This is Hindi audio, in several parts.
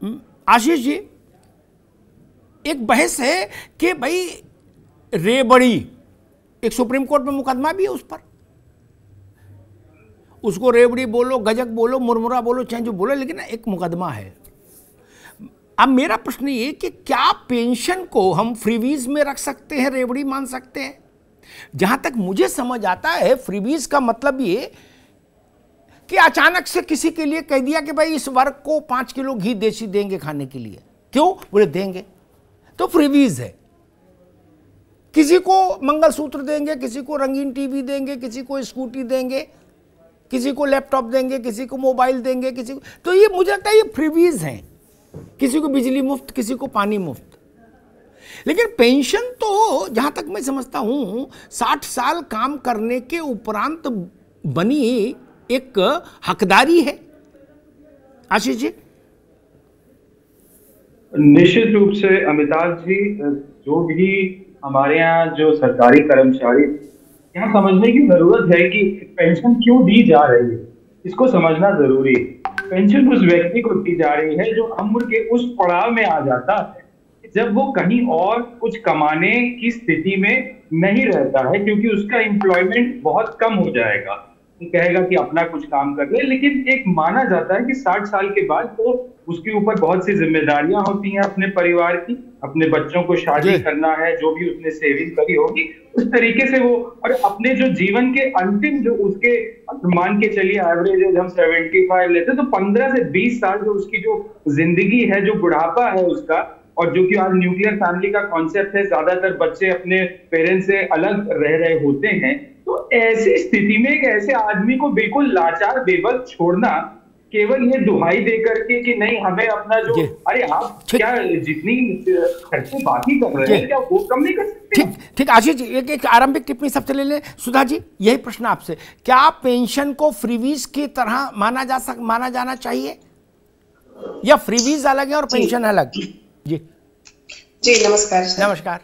आशीष जी, एक बहस है कि भाई रेवड़ी, एक सुप्रीम कोर्ट में मुकदमा भी है उस पर, उसको रेवड़ी बोलो, गजक बोलो, मुरमुरा बोलो, चाहे जो बोलो, लेकिन एक मुकदमा है। अब मेरा प्रश्न ये कि क्या पेंशन को हम फ्रीबीज में रख सकते हैं, रेवड़ी मान सकते हैं? जहां तक मुझे समझ आता है, फ्रीबीज का मतलब ये कि अचानक से किसी के लिए कह दिया कि भाई इस वर्ग को 5 किलो घी देसी देंगे खाने के लिए। क्यों? बोले देंगे, तो फ्रीबीज है। किसी को मंगलसूत्र देंगे, किसी को रंगीन टीवी देंगे, किसी को स्कूटी देंगे, किसी को लैपटॉप देंगे, किसी को मोबाइल देंगे, किसी को, तो ये मुझे लगता है ये फ्रीबीज हैं। किसी को बिजली मुफ्त, किसी को पानी मुफ्त। लेकिन पेंशन तो जहां तक मैं समझता हूं 60 साल काम करने के उपरांत बनी एक हकदारी है। आशीष जी। निश्चित रूप से अमिताभ जी, जो भी हमारे यहाँ जो सरकारी कर्मचारी, यहाँ समझने की जरूरत है कि पेंशन क्यों दी जा रही है, इसको समझना जरूरी है। पेंशन उस व्यक्ति को दी जा रही है जो उम्र के उस पड़ाव में आ जाता है जब वो कहीं और कुछ कमाने की स्थिति में नहीं रहता है, क्योंकि उसका एम्प्लॉयमेंट बहुत कम हो जाएगा। वो कहेगा कि अपना कुछ काम कर ले, लेकिन एक माना जाता है कि 60 साल के बाद तो उसके ऊपर बहुत सी जिम्मेदारियां होती हैं अपने परिवार की, अपने बच्चों को शादी करना है, जो भी उसने सेविंग करी होगी उस तरीके से वो, और अपने जो जीवन के अंतिम जो उसके, मान के चलिए एवरेज हम 75 लेते तो 15 से 20 साल जो उसकी जो जिंदगी है, जो बुढ़ापा है उसका, और जो कि आज न्यूक्लियर फैमिली का कॉन्सेप्ट है, ज्यादातर बच्चे अपने पेरेंट्स से अलग रह रहे होते हैं, तो ऐसी स्थिति में एक ऐसे आदमी को बिल्कुल लाचार बेबस छोड़ना, केवल ये दुहाई दे करके कि नहीं हमें अपना जो, अरे आप क्या जितनी खर्चे बाकी कर रहे हैं क्या वो कम नहीं कर सकते? ठीक आशीष जी, एक आरंभिक टिप्पणी सबसे ले लें। सुधा जी, यही प्रश्न आपसे, क्या पेंशन को फ्रीबीज की तरह माना जाना चाहिए, या फ्रीबीज अलग है और पेंशन अलग? जी जी, नमस्कार। नमस्कार।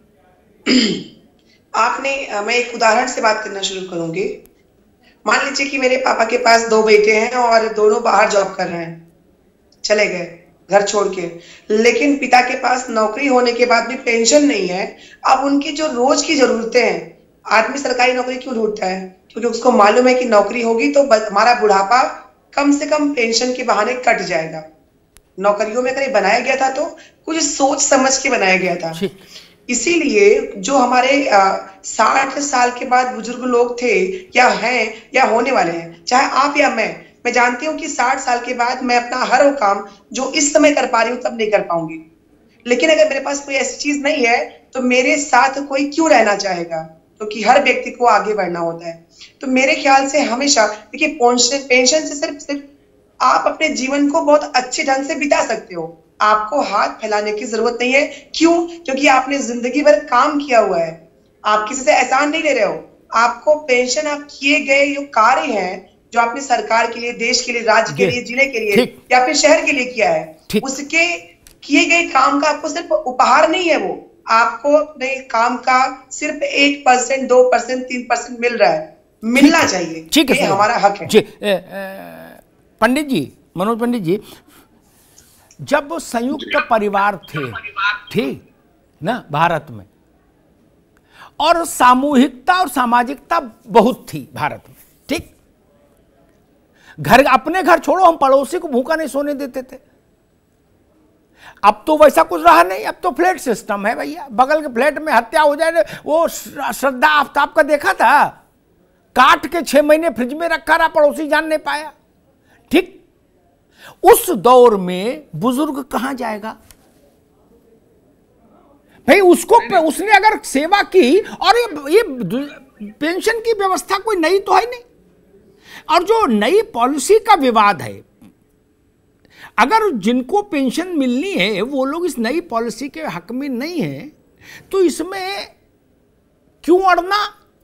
मैं एक उदाहरण से बात करना शुरू करूंगी। मान लीजिए कि मेरे पापा के पास 2 बेटे हैं और दोनों बाहर जॉब कर रहे हैं, चले गए घर छोड़ के, लेकिन पिता के पास नौकरी होने के बाद भी पेंशन नहीं है। अब उनकी जो रोज की जरूरतें हैं, आदमी सरकारी नौकरी क्यों ढूंढता है? क्योंकि उसको मालूम है कि नौकरी होगी तो हमारा बुढ़ापा कम से कम पेंशन के बहाने कट जाएगा। नौकरियों में अगर ये बनाया गया था तो कुछ सोच समझ के बनाया गया था। इसीलिए जो हमारे 60 साल के बाद बुजुर्ग लोग थे या हैं या होने वाले हैं, चाहे आप या मैं जानती हूँ कि 60 साल के बाद मैं अपना हर वो काम जो इस समय कर पा रही हूँ तब नहीं कर पाऊंगी। लेकिन अगर मेरे पास कोई ऐसी चीज नहीं है तो मेरे साथ कोई क्यों रहना चाहेगा? क्योंकि हर व्यक्ति को आगे बढ़ना होता है। तो मेरे ख्याल से हमेशा देखिए, पेंशन से सिर्फ आप अपने जीवन को बहुत अच्छे ढंग से बिता सकते हो, आपको हाथ फैलाने की जरूरत नहीं है। क्यों? क्योंकि आपने जिंदगी भर काम किया हुआ है, आप किसी से एहसान नहीं ले रहे हो। आपको पेंशन, आप किए गए जो कार्य हैं जो आपने सरकार के लिए, देश के लिए, राज्य के लिए, जिले के लिए या फिर शहर के लिए किया है, उसके किए गए काम का आपको सिर्फ उपहार नहीं है, वो आपको अपने काम का सिर्फ 1%, 2%, 3% मिल रहा है, मिलना चाहिए। ठीक है, ये हमारा हक है। जी, पंडित जी, मनोज पंडित जी, जब संयुक्त परिवार थे ना भारत में, और सामूहिकता और सामाजिकता बहुत थी भारत में, ठीक, घर, अपने घर छोड़ो, हम पड़ोसी को भूखा नहीं सोने देते थे। अब तो वैसा कुछ रहा नहीं, अब तो फ्लैट सिस्टम है भैया, बगल के फ्लैट में हत्या हो जाए। वो श्रद्धा आफ्ताब का देखा था, काट के 6 महीने फ्रिज में रखा रहा, पड़ोसी जान नहीं पाया। ठीक, उस दौर में बुजुर्ग कहां जाएगा भाई? उसने अगर सेवा की, और ये पेंशन की व्यवस्था कोई नई तो है नहीं, और जो नई पॉलिसी का विवाद है, अगर जिनको पेंशन मिलनी है वो लोग इस नई पॉलिसी के हक में नहीं है, तो इसमें क्यों अड़ना?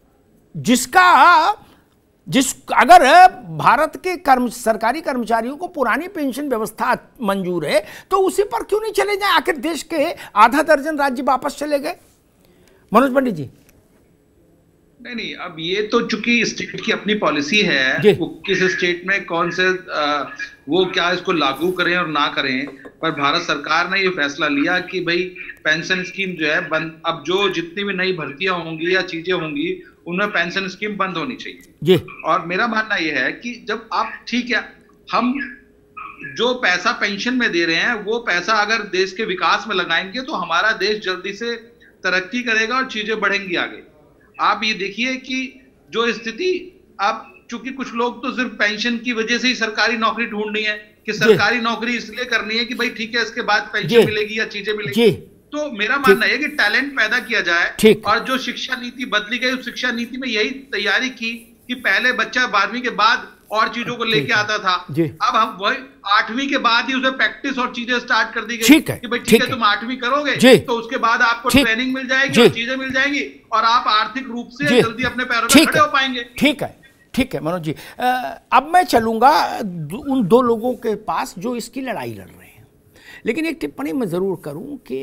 अगर भारत के सरकारी कर्मचारियों को पुरानी पेंशन व्यवस्था मंजूर है तो उसी पर क्यों नहीं चले जाए? आखिर देश के आधा दर्जन राज्य वापस चले गए। मनोज पंडित जी। नहीं, अब ये तो चूंकि स्टेट की अपनी पॉलिसी है, वो किस स्टेट में कौन से वो क्या इसको लागू करें और ना करें, पर भारत सरकार ने ये फैसला लिया कि भाई पेंशन स्कीम जो है बंद, अब जो जितनी भी नई भर्तियां होंगी या चीजें होंगी उनमें पेंशन स्कीम बंद होनी चाहिए जी। और मेरा मानना यह है कि जब आप, ठीक है, हम जो पैसा पेंशन में दे रहे हैं वो पैसा अगर देश के विकास में लगाएंगे तो हमारा देश जल्दी से तरक्की करेगा और चीजें बढ़ेंगी आगे। आप ये देखिए कि जो स्थिति, अब चूंकि कुछ लोग तो सिर्फ पेंशन की वजह से ही सरकारी नौकरी ढूंढनी है कि सरकारी नौकरी इसलिए करनी है कि भाई ठीक है इसके बाद पेंशन मिलेगी या चीजें मिलेगी। तो मेरा मानना है कि टैलेंट पैदा किया जाए और जो शिक्षा नीति बदली गई उस शिक्षा नीति में यही तैयारी की कि पहले बच्चा 12वीं के बाद और चीजों को लेके आता था, अब हम वही 8वीं के बाद ही उसे प्रैक्टिस और चीजें स्टार्ट कर दी गई कि भाई ठीक है तुम 8वीं करोगे तो उसके बाद आपको ट्रेनिंग मिल जाएगी और चीजें मिल जाएंगी और आप आर्थिक रूप से जल्दी अपने पैरों पर खड़े हो पाएंगे। ठीक है मनोज जी, अब मैं चलूंगा उन दो लोगों के पास जो इसकी लड़ाई लड़ रहे हैं, लेकिन एक टिप्पणी मैं जरूर करूं कि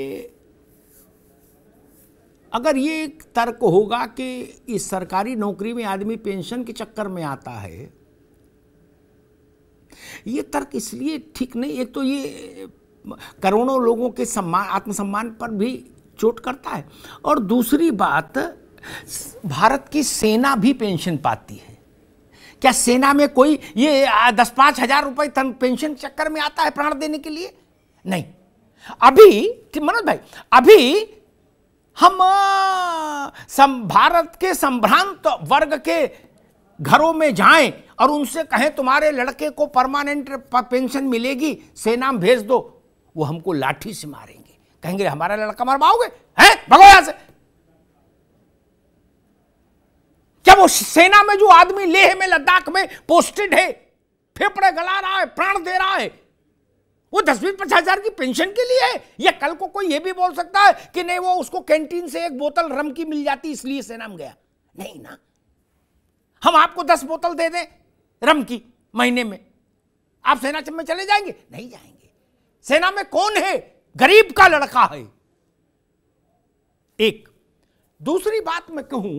अगर ये एक तर्क होगा कि इस सरकारी नौकरी में आदमी पेंशन के चक्कर में आता है, ये तर्क इसलिए ठीक नहीं। एक तो ये करोड़ों लोगों के सम्मान, आत्मसम्मान पर भी चोट करता है, और दूसरी बात, भारत की सेना भी पेंशन पाती है। क्या सेना में कोई ये 10-5 हजार रुपए पेंशन चक्कर में आता है प्राण देने के लिए? नहीं। अभी मनोज भाई, अभी हम भारत के संभ्रांत वर्ग के घरों में जाएं और उनसे कहें तुम्हारे लड़के को परमानेंट पेंशन मिलेगी, सेना में भेज दो, वो हमको लाठी से मारेंगे, कहेंगे हमारा लड़का मरवाओगे हैं, भगो यहां से। क्या वो सेना में जो आदमी लेह में, लद्दाख में पोस्टेड है, फेफड़े गला रहा है, प्राण दे रहा है, वो 10-20-50 हजार की पेंशन के लिए है? या कल को कोई ये भी बोल सकता है कि नहीं वो उसको कैंटीन से एक बोतल रम की मिल जाती इसलिए सेना में गया? नहीं ना। हम आपको 10 बोतल दे दें रम की महीने में, आप सेना में चले जाएंगे? नहीं जाएंगे। सेना में कौन है? गरीब का लड़का है। एक दूसरी बात मैं कहूं,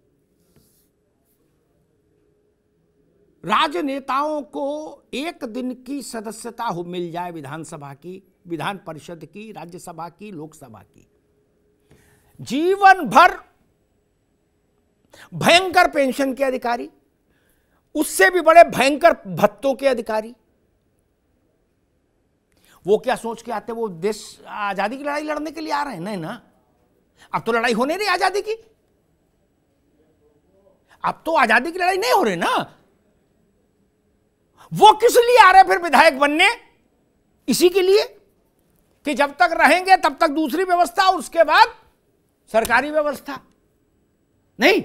राजनेताओं को एक दिन की सदस्यता हो मिल जाए विधानसभा की, विधान परिषद की, राज्यसभा की, लोकसभा की, जीवन भर भयंकर पेंशन के अधिकारी, उससे भी बड़े भयंकर भत्तों के अधिकारी। वो क्या सोच के आते? वो देश आजादी की लड़ाई लड़ने के लिए आ रहे हैं? नहीं ना। अब तो लड़ाई होने रही आजादी की, अब तो आजादी की लड़ाई नहीं हो रही ना। वो किस लिए आ रहे फिर विधायक बनने? इसी के लिए कि जब तक रहेंगे तब तक दूसरी व्यवस्था, उसके बाद सरकारी व्यवस्था। नहीं,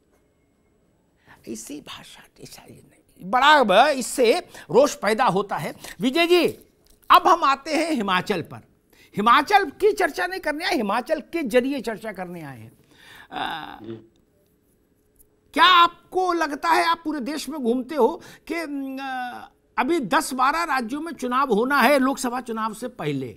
इसी भाषा नहीं, बड़ा इससे रोष पैदा होता है। विजय जी, अब हम आते हैं हिमाचल पर। हिमाचल की चर्चा नहीं करने आए, हिमाचल के जरिए चर्चा करने आए हैं। क्या आपको लगता है, आप पूरे देश में घूमते हो, कि अभी 10-12 राज्यों में चुनाव होना है लोकसभा चुनाव से पहले,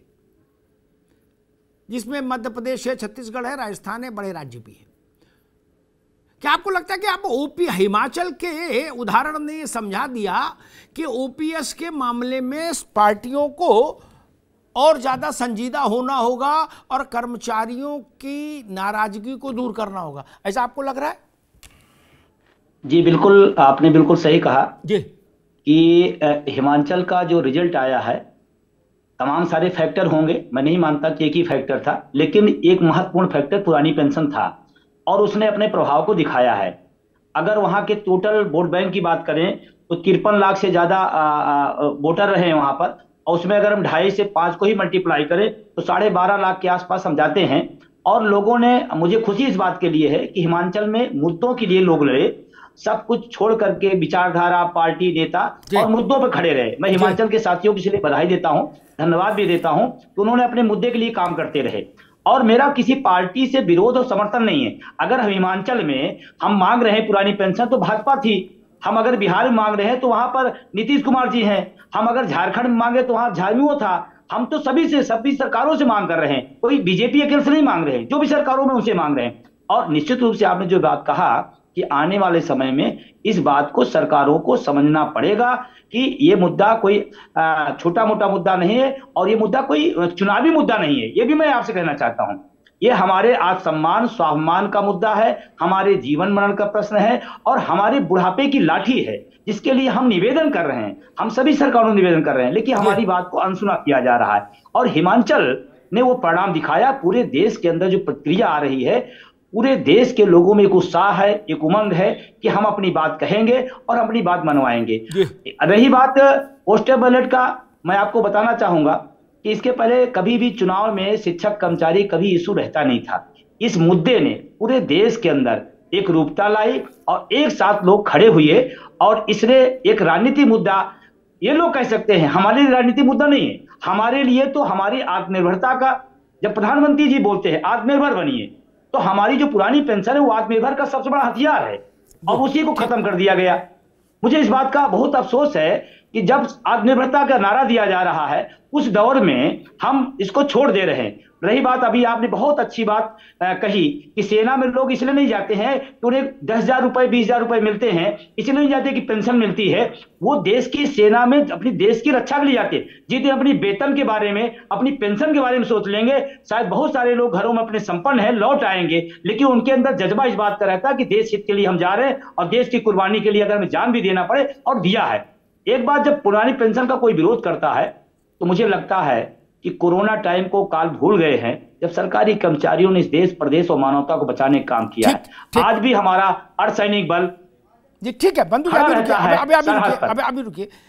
जिसमें मध्य प्रदेश है, छत्तीसगढ़ है, राजस्थान है, बड़े राज्य भी है। क्या आपको लगता है कि आप हिमाचल के उदाहरण ने समझा दिया कि ओपीएस के मामले में पार्टियों को और ज्यादा संजीदा होना होगा और कर्मचारियों की नाराजगी को दूर करना होगा? ऐसा आपको लग रहा है? जी बिल्कुल, आपने बिल्कुल सही कहा जी कि हिमाचल का जो रिजल्ट आया है, तमाम सारे फैक्टर होंगे, मैं नहीं मानता कि एक ही फैक्टर था, लेकिन एक महत्वपूर्ण फैक्टर पुरानी पेंशन था और उसने अपने प्रभाव को दिखाया है। अगर वहां के टोटल वोट बैंक की बात करें तो 53 लाख से ज्यादा वोटर रहे हैं वहां पर, और उसमें अगर हम 2.5 से 5 को ही मल्टीप्लाई करें तो 12.5 लाख के आसपास हम जाते हैं। और लोगों ने, मुझे खुशी इस बात के लिए है कि हिमाचल में मुद्दों के लिए लोग लड़े, सब कुछ छोड़ करके विचारधारा, पार्टी, नेता और मुद्दों पर खड़े रहे। मैं हिमाचल के साथियों को इसलिए बधाई देता हूं, धन्यवाद भी देता हूं कि उन्होंने अपने मुद्दे के लिए काम करते रहे। और मेरा किसी पार्टी से विरोध और समर्थन नहीं है। अगर हम हिमाचल में हम मांग रहे हैं पुरानी पेंशन तो भाजपा थी, हम अगर बिहार में मांग रहे हैं तो वहां पर नीतीश कुमार जी हैं, हम अगर झारखंड में मांगे तो वहां झामुमो था। हम तो सभी सरकारों से मांग कर रहे हैं, कोई बीजेपी अकेले से नहीं मांग रहे हैं, जो भी सरकारों में उनसे मांग रहे हैं। और निश्चित रूप से आपने जो बात कहा कि आने वाले समय में इस बात को सरकारों को समझना पड़ेगा कि ये मुद्दा कोई छोटा मोटा मुद्दा नहीं है और ये मुद्दा कोई चुनावी मुद्दा नहीं है। ये भी मैं आपसे कहना चाहता हूं, ये हमारे आत्मसम्मान स्वाभिमान का मुद्दा है, हमारे जीवन मरण का प्रश्न है और हमारे बुढ़ापे की लाठी है, जिसके लिए हम निवेदन कर रहे हैं, हम सभी सरकारों निवेदन कर रहे हैं, लेकिन हमारी बात को अनसुना किया जा रहा है। और हिमाचल ने वो परिणाम दिखाया। पूरे देश के अंदर जो प्रतिक्रिया आ रही है, पूरे देश के लोगों में एक उत्साह है, एक उमंग है कि हम अपनी बात कहेंगे और अपनी बात मनवाएंगे। रही बात पोस्टल बैलेट का, मैं आपको बताना चाहूंगा कि इसके पहले कभी भी चुनाव में शिक्षक कर्मचारी कभी इशू रहता नहीं था। इस मुद्दे ने पूरे देश के अंदर एक रूपता लाई और एक साथ लोग खड़े हुए और इसने एक राजनीतिक मुद्दा, ये लोग कह सकते हैं हमारे लिए राजनीतिक मुद्दा नहीं है, हमारे लिए तो हमारी आत्मनिर्भरता का, जब प्रधानमंत्री जी बोलते हैं आत्मनिर्भर बनिए, तो हमारी जो पुरानी पेंशन है वो आत्मनिर्भर का सबसे बड़ा हथियार है और उसी को खत्म कर दिया गया। मुझे इस बात का बहुत अफसोस है कि जब आत्मनिर्भरता का नारा दिया जा रहा है उस दौर में हम इसको छोड़ दे रहे हैं। रही बात, अभी आपने बहुत अच्छी बात कही कि सेना में लोग इसलिए नहीं जाते हैं कि उन्हें 10,000 रुपए 20,000 रुपए मिलते हैं, इसलिए नहीं जाते कि पेंशन मिलती है, वो देश की सेना में अपनी देश की रक्षा के लिए जाते हैं। जिस दिन अपनी वेतन के बारे में, अपनी पेंशन के बारे में सोच लेंगे, शायद बहुत सारे लोग घरों में अपने संपन्न हैं लौट आएंगे, लेकिन उनके अंदर जज्बा इस बात का रहता है कि देश हित के लिए हम जा रहे हैं और देश की कुर्बानी के लिए अगर हमें जान भी देना पड़े, और दिया है। एक बात, जब पुरानी पेंशन का कोई विरोध करता है तो मुझे लगता है कि कोरोना टाइम को काल भूल गए हैं, जब सरकारी कर्मचारियों ने इस देश प्रदेश और मानवता को बचाने का काम किया है। आज भी हमारा अर्धसैनिक बल जी ठीक है बंधु, अभी रुकिए,